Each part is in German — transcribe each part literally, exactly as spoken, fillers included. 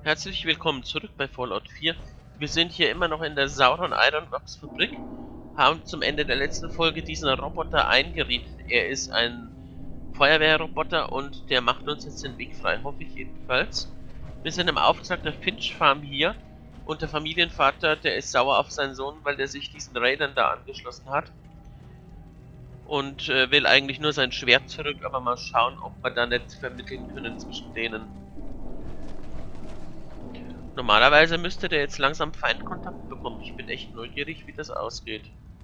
Herzlich willkommen zurück bei Fallout vier. Wir sind hier immer noch in der Sauron Ironworks Fabrik, haben zum Ende der letzten Folge diesen Roboter eingerichtet. Er ist ein Feuerwehrroboter und der macht uns jetzt den Weg frei, hoffe ich jedenfalls. Wir sind im Auftrag der Finch Farm hier und der Familienvater, der ist sauer auf seinen Sohn, weil der sich diesen Raidern da angeschlossen hat. Und äh, will eigentlich nur sein Schwert zurück, aber mal schauen, ob wir da nicht vermitteln können zwischen denen. Normalerweise müsste der jetzt langsam Feindkontakt bekommen. Ich bin echt neugierig, wie das ausgeht.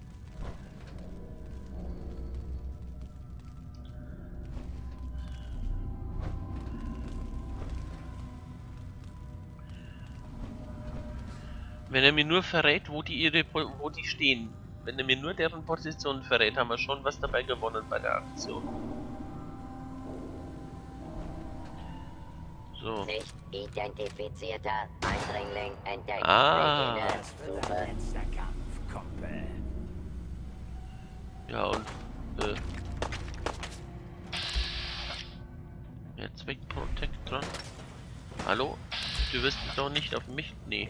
Wenn er mir nur verrät, wo die ihre, wo die stehen. Wenn er mir nur deren Position verrät, haben wir schon was dabei gewonnen bei der Aktion. So. Nicht identifizierter Eindringling entdeckt. Ah. Beginne Suche. Ja und äh. Jetzt weg Protect dran. Hallo? Du wirst doch nicht auf mich. Nee.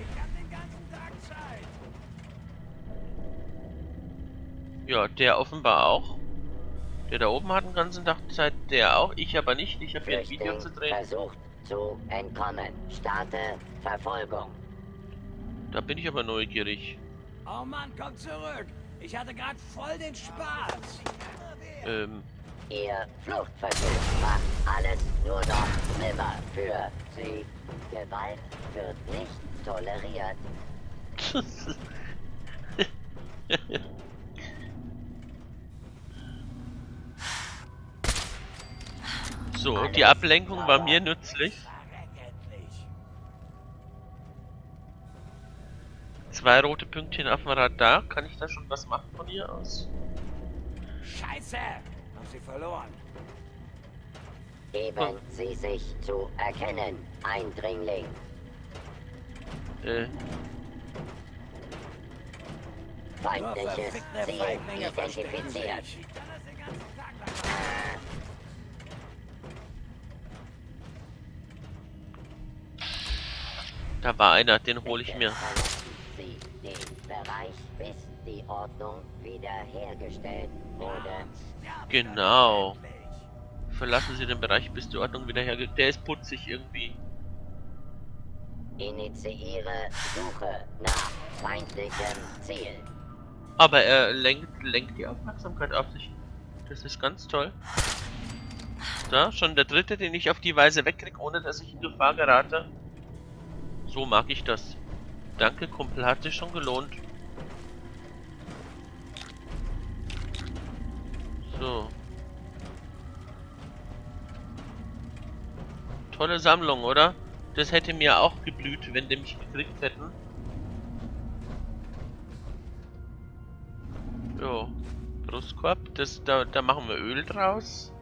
Ja, der offenbar auch. Der da oben hat den ganzen Tag Zeit, der auch. Ich aber nicht. Ich habe hier ein Video zu drehen. Versucht zu entkommen. Starte Verfolgung. Da bin ich aber neugierig. Oh Mann, komm zurück! Ich hatte gerade voll den Spaß! Ähm. Ihr Fluchtversuch macht alles nur noch schlimmer für Sie. Gewalt wird nicht toleriert. So, die Ablenkung war mir nützlich. Zwei rote Pünktchen auf dem Radar. Kann ich da schon was machen von hier aus? Scheiße! Haben sie verloren. Geben Oh. Sie sich zu erkennen, Eindringling. Äh. Feindliches verfickte Ziel Feiglinge verstecken identifiziert. sich. Da war einer, den hole ich mir. Verlassen Sie den Bereich, bis die Ordnung wiederhergestellt wurde. Genau. Verlassen Sie den Bereich, bis die Ordnung wieder hergeht. Der ist putzig irgendwie. Initiiere Suche nach feindlichem Ziel. Aber er lenkt, lenkt die Aufmerksamkeit auf sich. Das ist ganz toll. Da, schon der dritte, den ich auf die Weise wegkriege, ohne dass ich in Gefahr gerate. So mag ich das. Danke, Kumpel, hat sich schon gelohnt. So. Tolle Sammlung, oder? Das hätte mir auch geblüht, wenn die mich gekriegt hätten. Jo. Brustkorb, das, da, da machen wir Öl draus.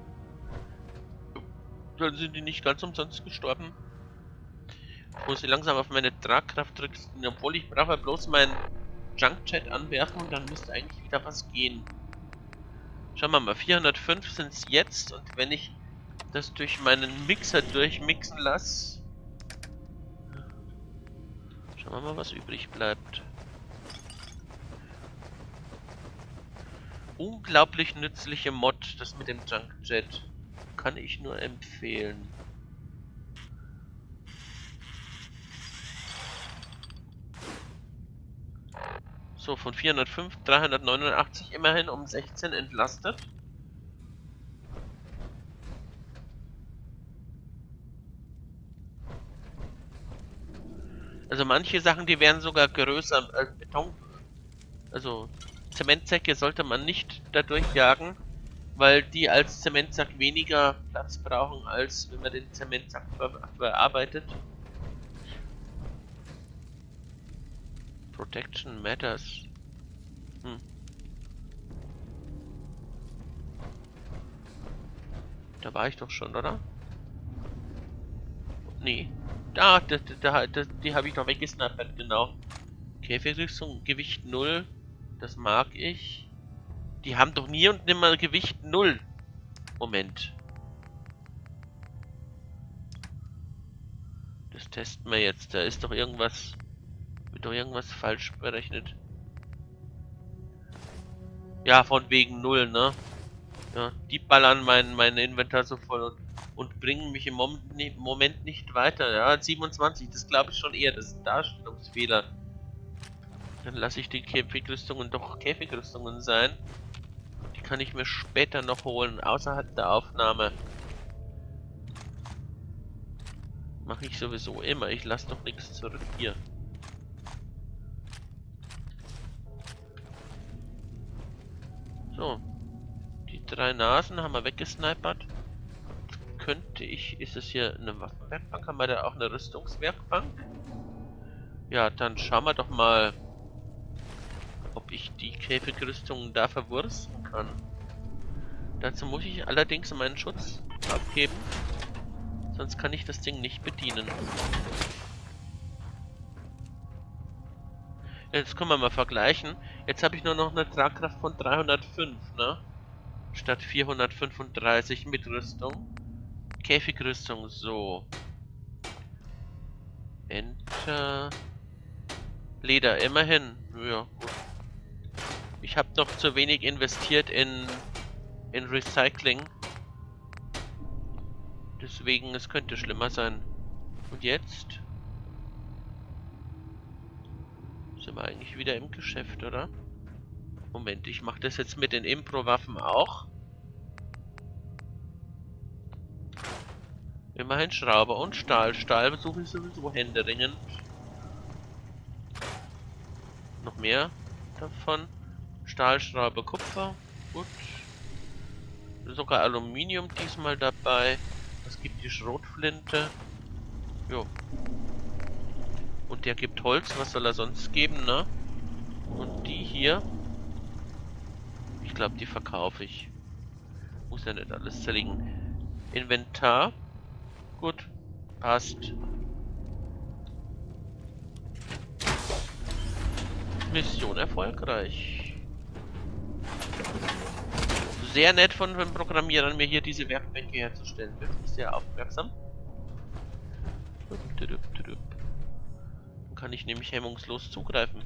Dann sind die nicht ganz umsonst gestorben. Ich muss sie langsam auf meine Tragkraft drücken, obwohl ich brauche bloß meinen Junk-Chat anwerfen und dann müsste eigentlich wieder was gehen. Schauen wir mal, vierhundertfünf sind es jetzt und wenn ich das durch meinen Mixer durchmixen lasse, schauen wir mal, was übrig bleibt. Unglaublich nützliche Mod, das mit dem Junk-Jet. Kann ich nur empfehlen. So, von vierhundertfünf, dreihundertneunundachtzig immerhin um sechzehn entlastet. Also manche Sachen, die wären sogar größer als Beton. Also Zementsäcke sollte man nicht dadurch jagen, weil die als Zementsack weniger Platz brauchen, als wenn man den Zementsack ver verarbeitet. Protection matters. Hm. Da war ich doch schon, oder? Nee. Da, da, da, da die habe ich doch weggesnappert, genau. Käfigrichtung, Gewicht null. Das mag ich. Die haben doch nie und nimmer Gewicht null. Moment. Das testen wir jetzt. Da ist doch irgendwas... Wird doch irgendwas falsch berechnet. Ja, von wegen null, ne? Ja, die ballern mein, mein Inventar so voll und, und bringen mich im Mom ne, Moment nicht weiter. Ja, siebenundzwanzig, das glaube ich schon eher, das ist ein Darstellungsfehler. Dann lasse ich die Käfigrüstungen doch Käfigrüstungen sein. Die kann ich mir später noch holen, außerhalb der Aufnahme. Mache ich sowieso immer, ich lasse doch nichts zurück hier. So. Die drei Nasen haben wir weggesnipert. Könnte ich... Ist es hier eine Waffenwerkbank? Haben wir da auch eine Rüstungswerkbank? Ja, dann schauen wir doch mal, ob ich die Käfigrüstungen da verwursten kann. Dazu muss ich allerdings meinen Schutz abgeben. Sonst kann ich das Ding nicht bedienen. Jetzt können wir mal vergleichen. Jetzt habe ich nur noch eine Tragkraft von dreihundertfünf, ne? Statt vierhundertfünfunddreißig mit Rüstung. Käfigrüstung, so. Enter. Leder, immerhin. Ja, gut. Ich habe noch zu wenig investiert in, in Recycling. Deswegen, es könnte schlimmer sein. Und jetzt? Sind wir eigentlich wieder im Geschäft, oder? Moment, ich mache das jetzt mit den Impro-Waffen auch. Immerhin Schrauber und Stahl. Stahl besuche ich sowieso händeringend. Noch mehr davon. Stahl, Schraube, Kupfer. Gut. Sogar Aluminium diesmal dabei. Es gibt die Schrotflinte. Jo. Und der gibt Holz. Was soll er sonst geben, ne? Und die hier. Ich glaube, die verkaufe ich. Muss ja nicht alles zerlegen. Inventar. Gut. Passt. Mission erfolgreich. Sehr nett von den Programmierern, mir hier diese Werkbänke herzustellen. Wirklich sehr aufmerksam. Dann kann ich nämlich hemmungslos zugreifen.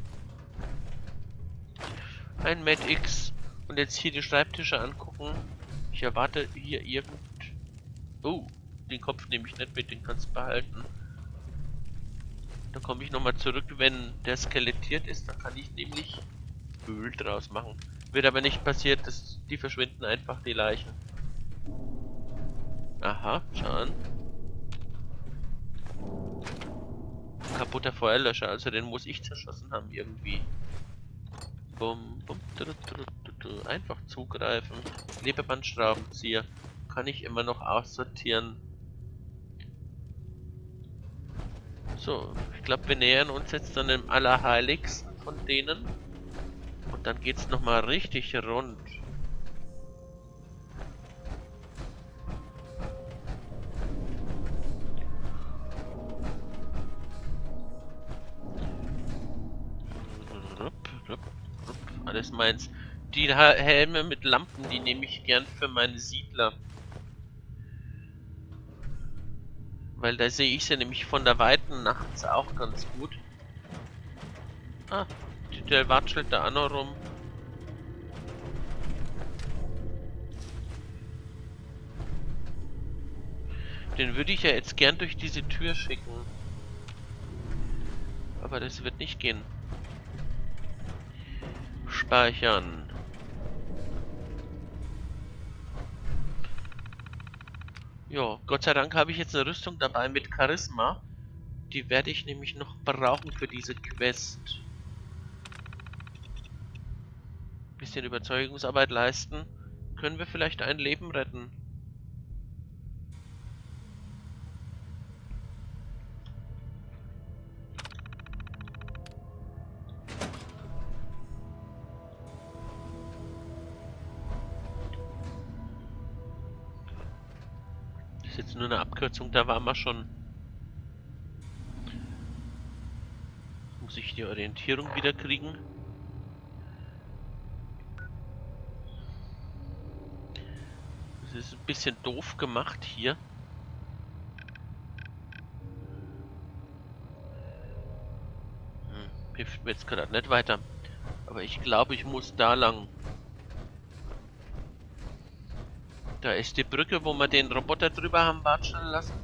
Ein Med X. Und jetzt hier die Schreibtische angucken. Ich erwarte hier irgend... Oh, den Kopf nehme ich nicht mit, den kannst du behalten. Da komme ich nochmal zurück, wenn der skelettiert ist, dann kann ich nämlich Öl draus machen. Wird aber nicht passiert, dass die verschwinden einfach, die Leichen. Aha, schau an. Kaputter Feuerlöscher, also den muss ich zerschossen haben irgendwie. Bum, bum, du, du, du, du, einfach zugreifen. Klebebandschraubenzieher kann ich immer noch aussortieren. So, ich glaube, wir nähern uns jetzt dann dem Allerheiligsten von denen. Und dann geht's nochmal richtig rund. Alles meins. Die Helme mit Lampen, die nehme ich gern für meine Siedler. Weil da sehe ich sie nämlich von der Weiten nachts auch ganz gut. Ah, der watschelt da auch noch rum. Den würde ich ja jetzt gern durch diese Tür schicken. Aber das wird nicht gehen. Speichern. Jo, Gott sei Dank habe ich jetzt eine Rüstung dabei mit Charisma. Die werde ich nämlich noch brauchen für diese Quest. Bisschen Überzeugungsarbeit leisten. Können wir vielleicht ein Leben retten? Das ist jetzt nur eine Abkürzung, da waren wir schon. Muss ich die Orientierung wieder kriegen? Das ist ein bisschen doof gemacht hier. Ich will jetzt gerade nicht weiter. Aber ich glaube, ich muss da lang. Da ist die Brücke, wo wir den Roboter drüber haben watschen lassen.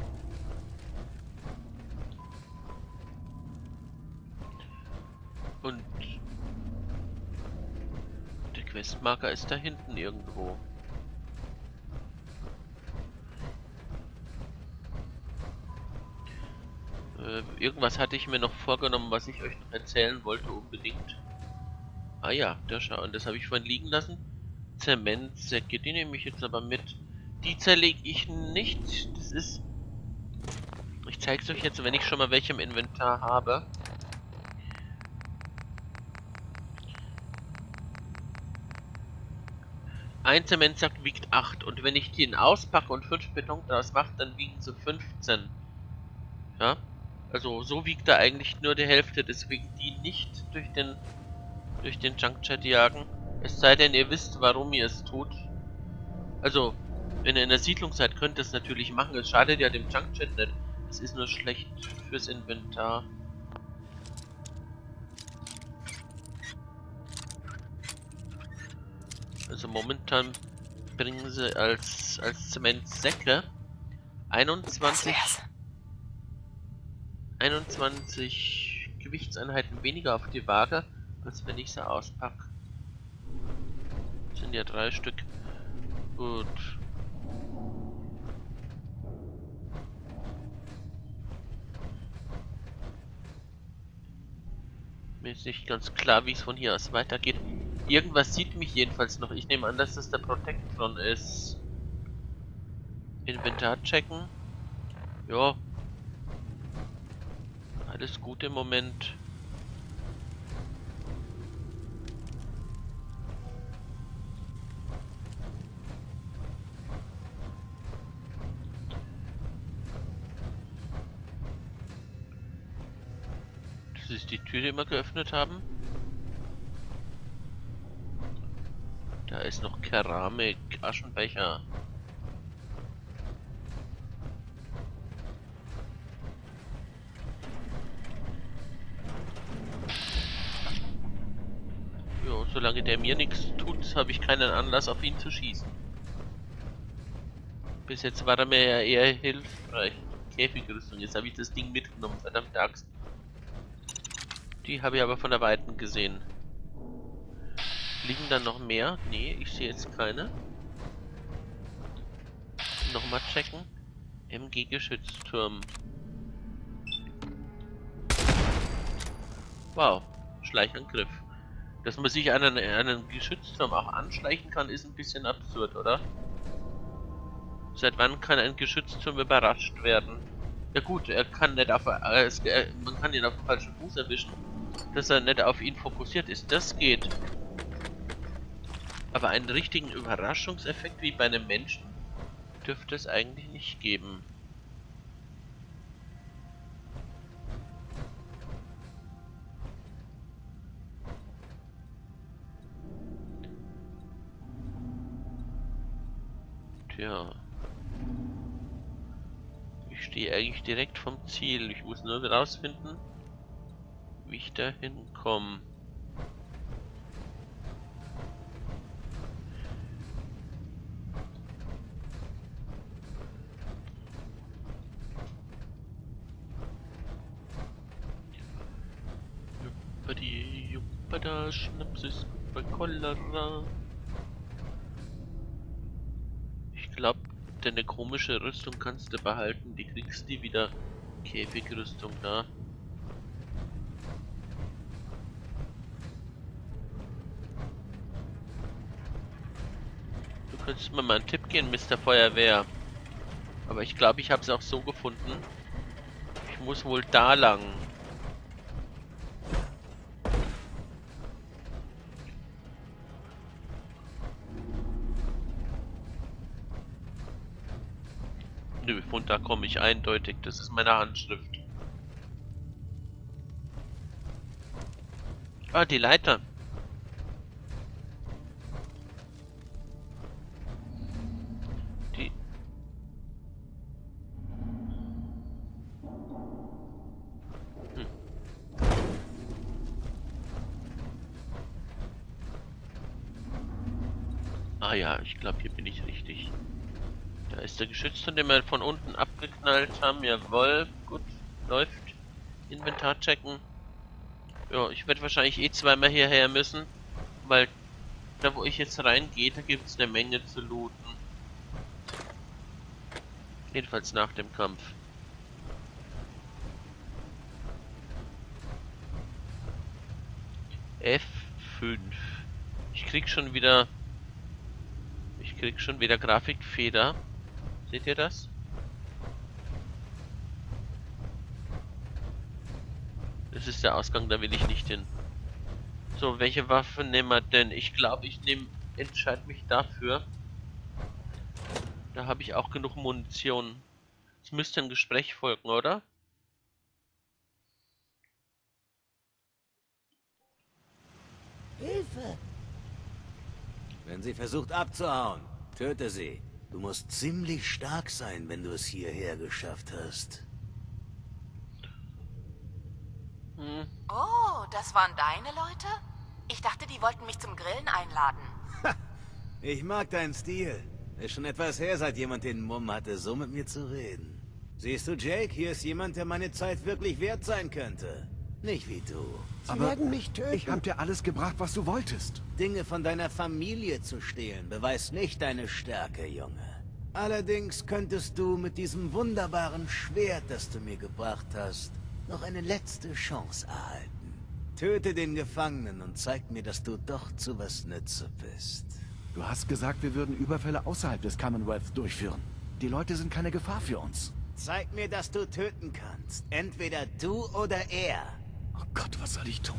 Und der Questmarker ist da hinten irgendwo. Äh, irgendwas hatte ich mir noch vorgenommen, was ich euch noch erzählen wollte unbedingt. Ah ja, da schau, und das habe ich vorhin liegen lassen. Zementsäcke, die nehme ich jetzt aber mit. Die zerlege ich nicht. Das ist... Ich zeige es euch jetzt, wenn ich schon mal welche im Inventar habe. Ein Zementsack wiegt acht und wenn ich den auspacke und fünf Beton draus mache, dann wiegen sie fünfzehn. Ja? Also so wiegt er eigentlich nur die Hälfte, deswegen die nicht durch den durch den Junkjet jagen. Es sei denn, ihr wisst, warum ihr es tut. Also, wenn ihr in der Siedlung seid, könnt ihr es natürlich machen. Es schadet ja dem Junkjet nicht. Es ist nur schlecht fürs Inventar. Also momentan bringen sie als, als Zementsäcke einundzwanzig, einundzwanzig Gewichtseinheiten weniger auf die Waage, als wenn ich sie auspacke. Das sind ja drei Stück. Gut. Mir ist nicht ganz klar, wie es von hier aus weitergeht. Irgendwas sieht mich jedenfalls noch. Ich nehme an, dass das der Protectron ist. Inventar checken. Ja. Alles gut im Moment. Das ist die Tür, die wir geöffnet haben. Da ist noch Keramik, Aschenbecher. Jo, solange der mir nichts tut, habe ich keinen Anlass, auf ihn zu schießen. Bis jetzt war er mir ja eher hilfreich. Käfigrüstung, jetzt habe ich das Ding mitgenommen, verdammt Axt. Die habe ich aber von der Weiten gesehen. Liegen da noch mehr? Nee, ich sehe jetzt keine. Nochmal checken. M G-Geschützturm. Wow, Schleichangriff. Dass man sich an einen, einen Geschützturm auch anschleichen kann, ist ein bisschen absurd, oder? Seit wann kann ein Geschützturm überrascht werden? Ja gut, er kann nicht auf... Äh, es, äh, man kann ihn auf den falschen Fuß erwischen. Dass er nicht auf ihn fokussiert ist, das geht. Aber einen richtigen Überraschungseffekt wie bei einem Menschen dürfte es eigentlich nicht geben. Tja. Ich stehe eigentlich direkt vom Ziel. Ich muss nur herausfinden, wie ich da hinkomme. Juppadi, juppada, Schnapsis, bei Cholera. Ich glaube, deine komische Rüstung kannst du behalten. Die kriegst du wieder. Käfigrüstung da. Du könntest mir mal einen Tipp geben, Mister Feuerwehr. Aber ich glaube, ich habe es auch so gefunden. Ich muss wohl da lang. Nö, von da komme ich eindeutig. Das ist meine Handschrift. Ah, die Leiter. Die... Hm. Ah ja, ich glaube, hier bin ich richtig. Da ist der Geschützturm, den wir von unten abgeknallt haben. Jawohl, gut, läuft. Inventar checken. Ja, ich werde wahrscheinlich eh zweimal hierher müssen, weil da, wo ich jetzt reingehe, da gibt es eine Menge zu looten. Jedenfalls nach dem Kampf. F fünf. Ich krieg schon wieder... Ich krieg schon wieder Grafikfeder. Seht ihr das? Das ist der Ausgang, da will ich nicht hin. So, welche Waffe nehmen wir denn? Ich glaube, ich nehme... entscheide mich dafür. Da habe ich auch genug Munition. Es müsste ein Gespräch folgen, oder? Hilfe! Wenn sie versucht abzuhauen, töte sie. Du musst ziemlich stark sein, wenn du es hierher geschafft hast. Hm. Oh, das waren deine Leute? Ich dachte, die wollten mich zum Grillen einladen. Ich mag deinen Stil. Ist schon etwas her, seit jemand den Mumm hatte, so mit mir zu reden. Siehst du, Jake, hier ist jemand, der meine Zeit wirklich wert sein könnte. Nicht wie du. Sie Aber werden mich töten. ich hab dir alles gebracht, was du wolltest. Dinge von deiner Familie zu stehlen, beweist nicht deine Stärke, Junge. Allerdings könntest du mit diesem wunderbaren Schwert, das du mir gebracht hast, noch eine letzte Chance erhalten. Töte den Gefangenen und zeig mir, dass du doch zu was Nütze bist. Du hast gesagt, wir würden Überfälle außerhalb des Commonwealth durchführen. Die Leute sind keine Gefahr für uns. Zeig mir, dass du töten kannst. Entweder du oder er. Oh Gott, was soll ich tun?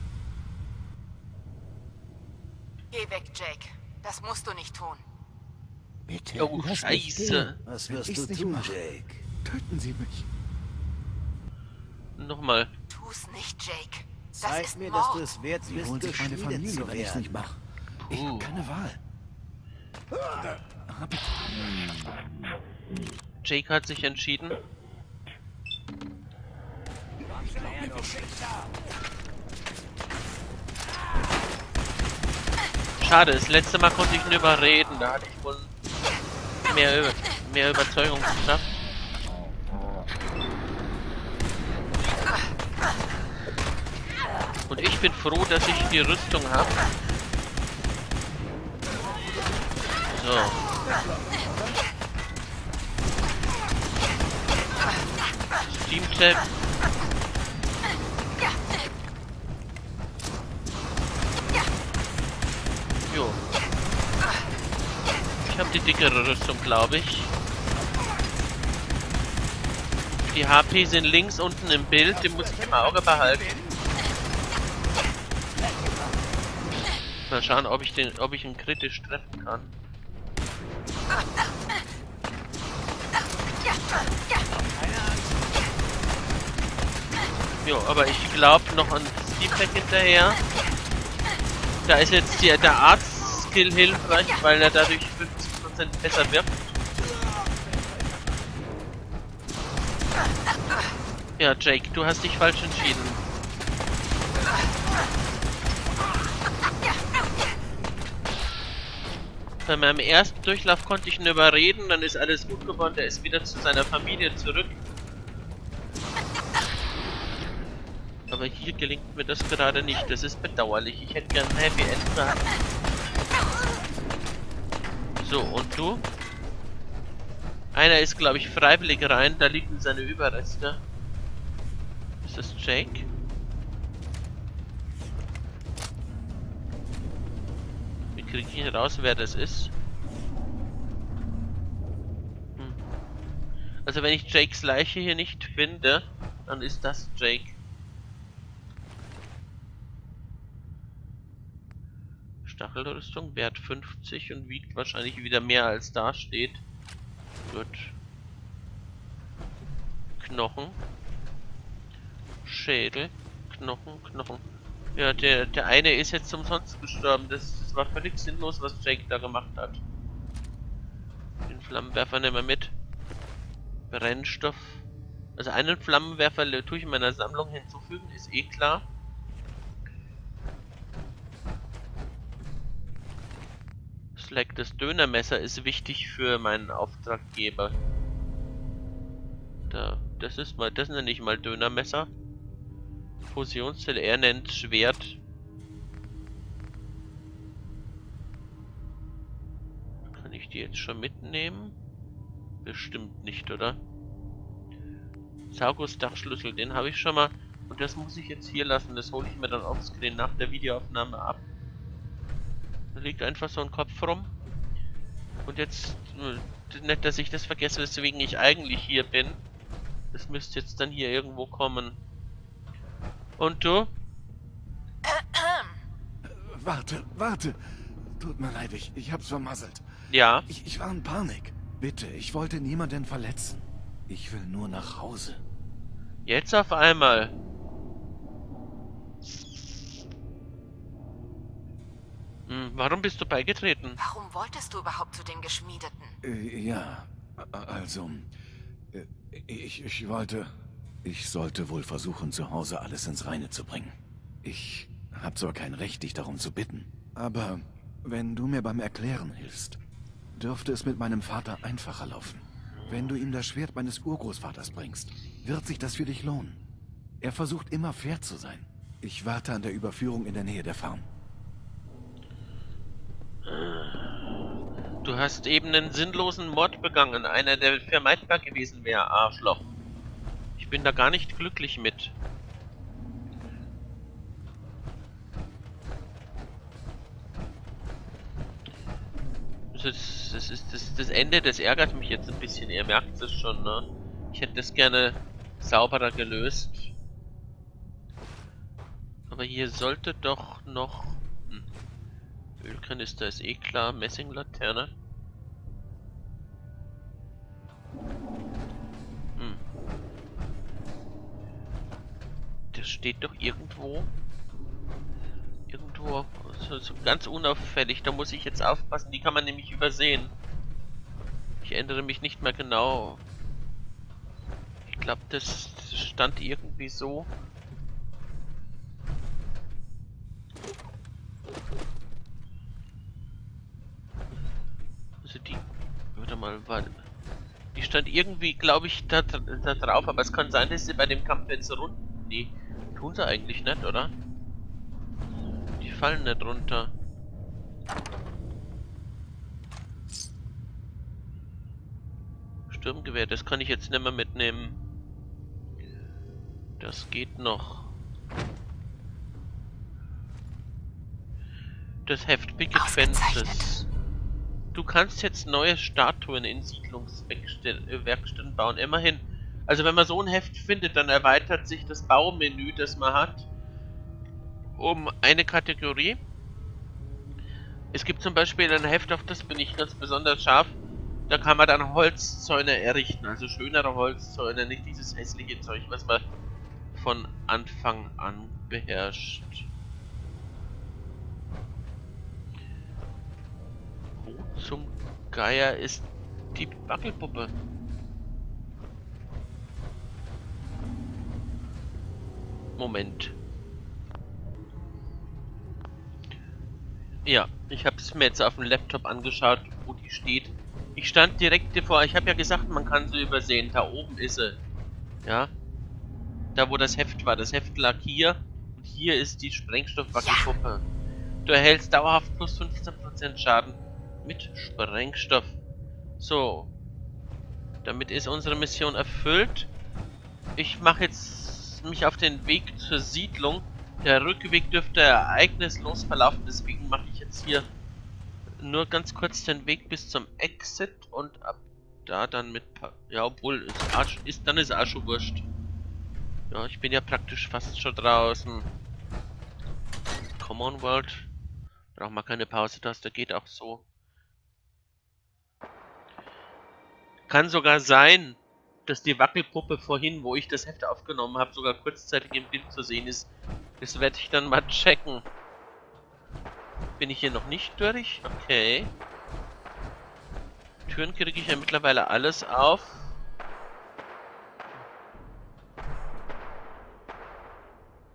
Geh weg, Jake. Das musst du nicht tun. Bitte, Oh, lass mich Scheiße. stehen. Was Wenn wirst ich's du nicht tun, mache. Jake? Töten Sie mich. Nochmal. Tu's nicht, Jake. Das Zeig ist mir, dass Mord. du es wert Sie bist, holen sich meine geschmiedet Familie, zu wenn ich's nicht werden. mache. Ich Puh. hab keine Wahl. Ah, bitte. Jake hat sich entschieden. Schade, das letzte Mal konnte ich ihn überreden. Da hatte ich wohl mehr, Über mehr Überzeugungskraft. Und ich bin froh, dass ich die Rüstung habe. So. Steam Tab. Jo. Ich habe die dickere Rüstung, glaube ich. Die H P sind links unten im Bild, den muss ich im Auge behalten. Mal schauen, ob ich den, ob ich ihn kritisch treffen kann. Jo, aber ich glaube noch an Steam Pack hinterher. Da ist jetzt die, der Arzt-Skill hilfreich, weil er dadurch fünfzig Prozent besser wirkt. Ja, Jake, du hast dich falsch entschieden. Bei meinem ersten Durchlauf konnte ich ihn überreden, dann ist alles gut geworden, der ist wieder zu seiner Familie zurück. Aber hier gelingt mir das gerade nicht, das ist bedauerlich. Ich hätte gern ein Happy End gehabt. So, und du? Einer ist, glaube ich, freiwillig rein, da liegen seine Überreste. Ist das Jake? Wie kriege ich raus, wer das ist? Hm. Also wenn ich Jakes Leiche hier nicht finde, dann ist das Jake. Stachelrüstung, Wert fünfzig und wiegt wahrscheinlich wieder mehr als da steht. Gut. Knochen. Schädel. Knochen, Knochen. Ja, der, der eine ist jetzt umsonst gestorben. Das, das war völlig sinnlos, was Jake da gemacht hat. Den Flammenwerfer nehmen wir mit. Brennstoff. Also einen Flammenwerfer tue ich in meiner Sammlung hinzufügen, ist eh klar. Fleck, das Dönermesser ist wichtig für meinen Auftraggeber. Da, das ist mal, das nenne ich mal Dönermesser. Fusionszelle, er nennt Schwert. Kann ich die jetzt schon mitnehmen? Bestimmt nicht, oder? Saugus Dachschlüssel, den habe ich schon mal. Und das muss ich jetzt hier lassen. Das hole ich mir dann offscreen nach der Videoaufnahme ab. Da liegt einfach so ein Kopf rum. Und jetzt, nicht, dass ich das vergesse, weswegen ich eigentlich hier bin. Das müsste jetzt dann hier irgendwo kommen. Und du? Warte, warte. Tut mir leid, ich, ich hab's vermasselt. Ja. Ich, ich war in Panik. Bitte, ich wollte niemanden verletzen. Ich will nur nach Hause. Jetzt auf einmal. Hm, warum bist du beigetreten? Warum wolltest du überhaupt zu den Geschmiedeten? Äh, ja, a- also... äh, Ich, ich wollte... Ich sollte wohl versuchen, zu Hause alles ins Reine zu bringen. Ich habe zwar kein Recht, dich darum zu bitten, aber wenn du mir beim Erklären hilfst, dürfte es mit meinem Vater einfacher laufen. Wenn du ihm das Schwert meines Urgroßvaters bringst, wird sich das für dich lohnen. Er versucht immer fair zu sein. Ich warte an der Überführung in der Nähe der Farm. Du hast eben einen sinnlosen Mord begangen, einer, der vermeidbar gewesen wäre, Arschloch. Ich bin da gar nicht glücklich mit. Das, das ist das, das Ende, das ärgert mich jetzt ein bisschen. Ihr merkt es schon, ne? Ich hätte das gerne sauberer gelöst. Aber hier sollte doch noch... Hm. Ölkanister ist eh klar, Messinglaterne. Hm. Das steht doch irgendwo. Irgendwo so, so ganz unauffällig. Da muss ich jetzt aufpassen. Die kann man nämlich übersehen. Ich erinnere mich nicht mehr genau. Ich glaube, das stand irgendwie so. Also die... Warte mal, warte. Die stand irgendwie, glaube ich, da, da drauf. Aber es kann sein, dass sie bei dem Kampf jetzt runter... Nee, tun sie eigentlich nicht, oder? Die fallen nicht runter. Sturmgewehr, das kann ich jetzt nicht mehr mitnehmen. Das geht noch. Das Heft Picket Fences. Du kannst jetzt neue Statuen in Siedlungswerkstätten bauen. Immerhin. Also wenn man so ein Heft findet, dann erweitert sich das Baumenü, das man hat, um eine Kategorie. Es gibt zum Beispiel ein Heft, auf das bin ich ganz besonders scharf. Da kann man dann Holzzäune errichten, also schönere Holzzäune, nicht dieses hässliche Zeug, was man von Anfang an beherrscht. Wo zum Geier ist die Wackelpuppe? Moment. Ja, ich habe es mir jetzt auf dem Laptop angeschaut, wo die steht. Ich stand direkt davor. Ich habe ja gesagt, man kann sie übersehen. Da oben ist sie. Ja. Da, wo das Heft war. Das Heft lag hier. Und hier ist die Sprengstoffwackelpuppe. Ja. Du erhältst dauerhaft plus fünfzehn Prozent Schaden mit Sprengstoff. So. Damit ist unsere Mission erfüllt. Ich mache jetzt mich auf den Weg zur Siedlung. Der Rückweg dürfte ereignislos verlaufen, deswegen mache ich jetzt hier nur ganz kurz den Weg bis zum Exit und ab da dann mit... Pa ja, obwohl, ist, Arsch, ist dann ist auch schon wurscht. Ja, ich bin ja praktisch fast schon draußen. Come on, World. Brauchen wir keine Pause-Taste, geht auch so. Kann sogar sein, dass die Wackelpuppe vorhin, wo ich das Heft aufgenommen habe, sogar kurzzeitig im Bild zu sehen ist. Das werde ich dann mal checken. Bin ich hier noch nicht durch? Okay. Türen kriege ich ja mittlerweile alles auf.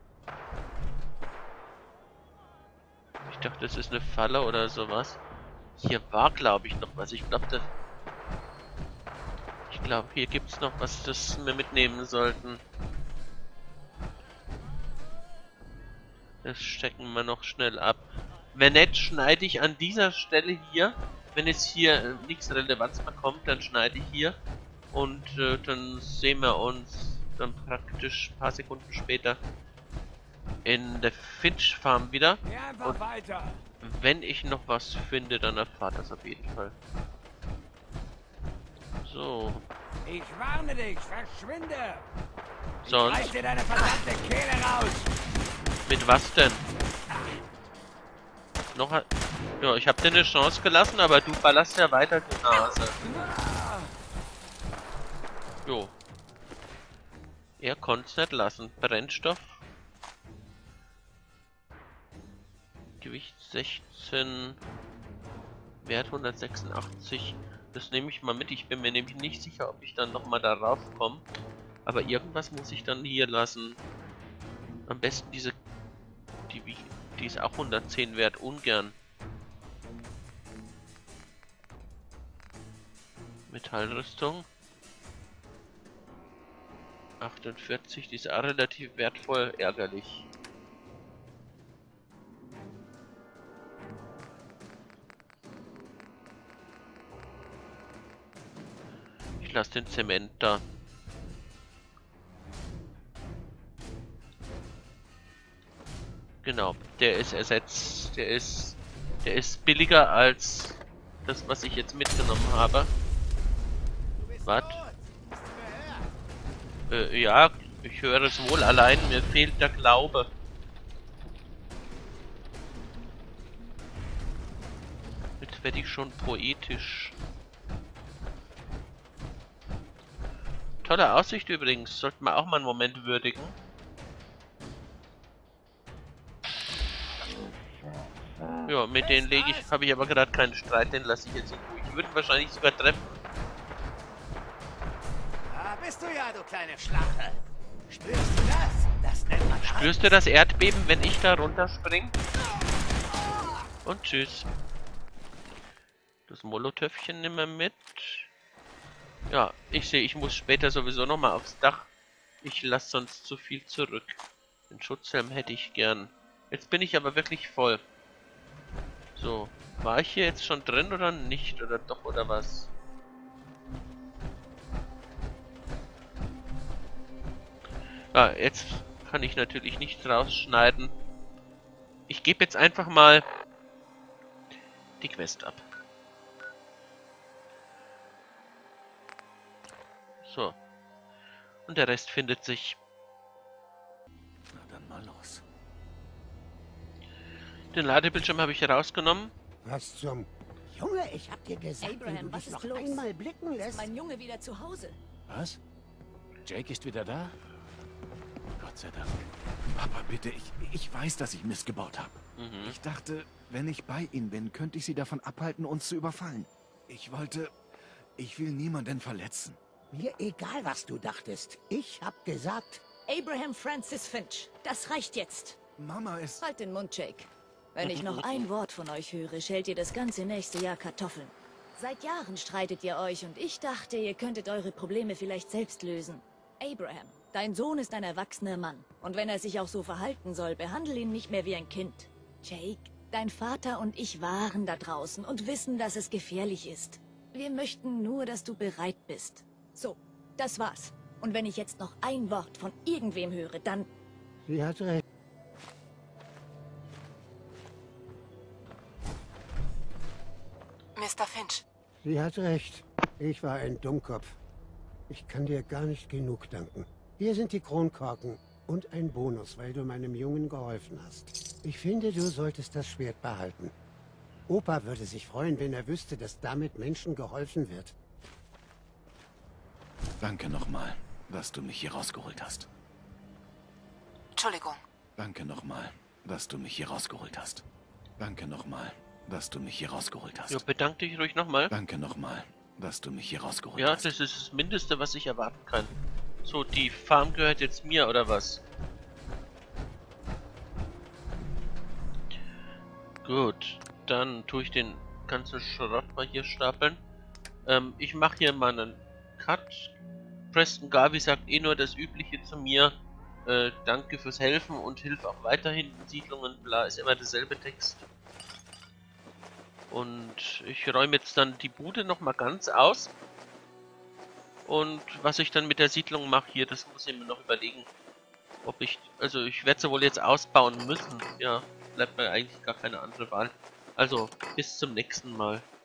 Ich dachte, das ist eine Falle oder sowas. Hier war, glaube ich, noch was. Ich glaube, da... Ich glaube, hier gibt es noch was, das wir mitnehmen sollten. Das stecken wir noch schnell ab. Wenn nicht, schneide ich an dieser Stelle hier. Wenn jetzt hier äh, nichts Relevanz mehr kommt, dann schneide ich hier. Und äh, dann sehen wir uns dann praktisch ein paar Sekunden später in der Finch Farm wieder. Geh einfach Und weiter. wenn ich noch was finde, dann erfahrt das auf jeden Fall. So. Ich warne dich, verschwinde. Ich Sonst. reiß dir deine verdammte Kehle raus. Mit was denn? Noch hat. Ja, ich hab dir eine Chance gelassen, aber du ballerst ja weiter die Nase. Jo. Er konnte es nicht lassen. Brennstoff. Gewicht sechzehn. Wert hundertsechsundachtzig. Das nehme ich mal mit. Ich bin mir nämlich nicht sicher, ob ich dann nochmal darauf komme. Aber irgendwas muss ich dann hier lassen. Am besten diese... Die, die ist auch hundertzehn wert. Ungern. Metallrüstung. achtundvierzig. Die ist auch relativ wertvoll. Ärgerlich. Ich lasse den Zement da. Genau, der ist ersetzt. Der ist, der ist billiger als das, was ich jetzt mitgenommen habe. Was? Äh, ja, ich höre es wohl, allein mir fehlt der Glaube. Jetzt werde ich schon poetisch. Tolle Aussicht übrigens, sollten wir auch mal einen Moment würdigen. Ja, mit denen lege ich, habe ich aber gerade keinen Streit, den lasse ich jetzt nicht durch. Ich würde ihn wahrscheinlich sogar treffen. Da bist du ja, du kleine Schlampe. Spürst du das? Das nennt man Spürst du das Erdbeben, wenn ich da runterspringe? Und tschüss. Das Molotöpfchen nehmen wir mit. Ja, ich sehe, ich muss später sowieso nochmal aufs Dach. Ich lasse sonst zu viel zurück. Den Schutzhelm hätte ich gern. Jetzt bin ich aber wirklich voll. So, war ich hier jetzt schon drin oder nicht? Oder doch, oder was? Ah, jetzt kann ich natürlich nicht rausschneiden. Ich gebe jetzt einfach mal die Quest ab. So. Und der Rest findet sich. Na dann mal los. Den Ladebildschirm habe ich herausgenommen. Was zum... Junge, ich hab dir gesagt, Abraham, wenn du was dich ist noch los? einmal blicken Ist lässt... mein Junge wieder zu Hause? Was? Jake ist wieder da? Gott sei Dank. Papa, bitte, ich, ich weiß, dass ich Mist gebaut habe. Mhm. Ich dachte, wenn ich bei Ihnen bin, könnte ich Sie davon abhalten, uns zu überfallen. Ich wollte... Ich will niemanden verletzen. Mir egal, was du dachtest. Ich hab gesagt... Abraham Francis Finch, das reicht jetzt. Mama ist... Halt den Mund, Jake. Wenn ich noch ein Wort von euch höre, schält ihr das ganze nächste Jahr Kartoffeln. Seit Jahren streitet ihr euch und ich dachte, ihr könntet eure Probleme vielleicht selbst lösen. Abraham, dein Sohn ist ein erwachsener Mann. Und wenn er sich auch so verhalten soll, behandle ihn nicht mehr wie ein Kind. Jake, dein Vater und ich waren da draußen und wissen, dass es gefährlich ist. Wir möchten nur, dass du bereit bist. So, das war's. Und wenn ich jetzt noch ein Wort von irgendwem höre, dann... Sie hat recht. Mister Finch. Sie hat recht. Ich war ein Dummkopf. Ich kann dir gar nicht genug danken. Hier sind die Kronkorken und ein Bonus, weil du meinem Jungen geholfen hast. Ich finde, du solltest das Schwert behalten. Opa würde sich freuen, wenn er wüsste, dass damit Menschen geholfen wird. Danke nochmal, dass du mich hier rausgeholt hast. Entschuldigung. Danke nochmal, dass du mich hier rausgeholt hast. Danke nochmal, dass du mich hier rausgeholt hast. Ja, bedank dich ruhig nochmal. Danke nochmal, dass du mich hier rausgeholt Ja, hast. das ist das Mindeste, was ich erwarten kann. So, die Farm gehört jetzt mir, oder was? Gut, dann tue ich den ganzen Schrott mal hier stapeln. Ähm, ich mache hier mal einen Cut. Preston Garvey sagt eh nur das Übliche zu mir. Äh, danke fürs Helfen und hilf auch weiterhin in Siedlungen. Bla, ist immer derselbe Text. Und ich räume jetzt dann die Bude nochmal ganz aus. Und was ich dann mit der Siedlung mache hier, das muss ich mir noch überlegen. Ob ich, also ich werde sie wohl jetzt ausbauen müssen. Ja, bleibt mir eigentlich gar keine andere Wahl. Also, bis zum nächsten Mal.